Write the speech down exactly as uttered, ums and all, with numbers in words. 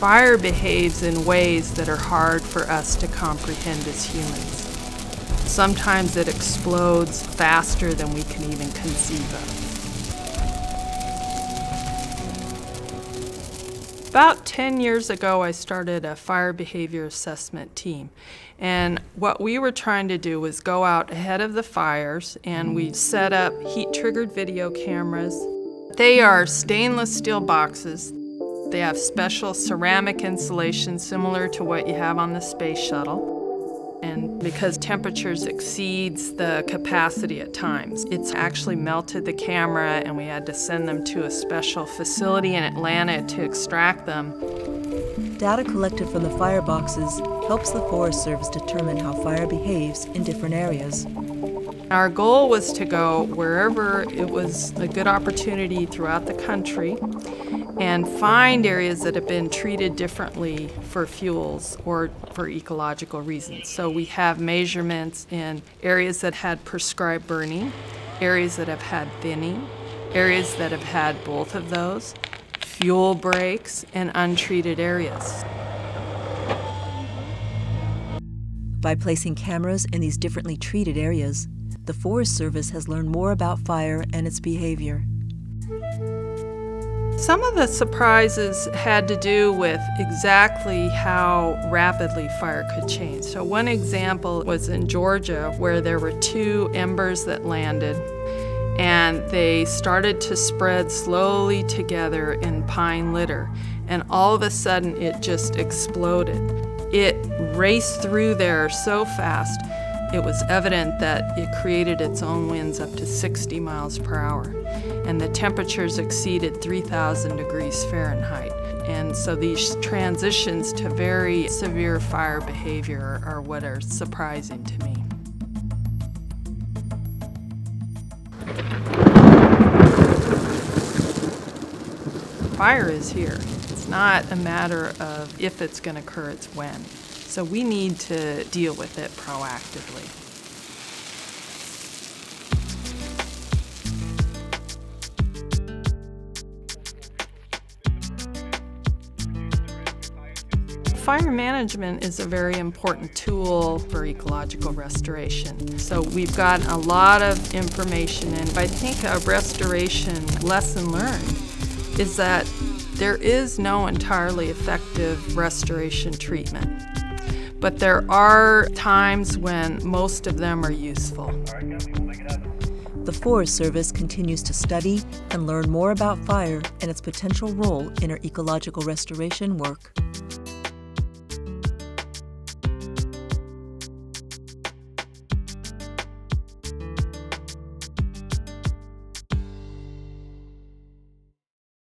Fire behaves in ways that are hard for us to comprehend as humans. Sometimes it explodes faster than we can even conceive of. About ten years ago, I started a fire behavior assessment team. And what we were trying to do was go out ahead of the fires, and we set up heat-triggered video cameras. They are stainless steel boxes. They have special ceramic insulation similar to what you have on the space shuttle. And because temperatures exceeds the capacity at times, it's actually melted the camera, and we had to send them to a special facility in Atlanta to extract them. Data collected from the fireboxes helps the Forest Service determine how fire behaves in different areas. Our goal was to go wherever it was a good opportunity throughout the country and find areas that have been treated differently for fuels or for ecological reasons. So we have measurements in areas that had prescribed burning, areas that have had thinning, areas that have had both of those, fuel breaks, and untreated areas. By placing cameras in these differently treated areas, the Forest Service has learned more about fire and its behavior. Some of the surprises had to do with exactly how rapidly fire could change. So one example was in Georgia, where there were two embers that landed, and they started to spread slowly together in pine litter, and all of a sudden it just exploded. It raced through there so fast, it was evident that it created its own winds up to sixty miles per hour, and the temperatures exceeded three thousand degrees Fahrenheit. And so these transitions to very severe fire behavior are what are surprising to me. Fire is here. It's not a matter of if it's going to occur, it's when. So we need to deal with it proactively. Fire management is a very important tool for ecological restoration. So we've gotten a lot of information, and I think a restoration lesson learned is that there is no entirely effective restoration treatment. But there are times when most of them are useful. The Forest Service continues to study and learn more about fire and its potential role in our ecological restoration work.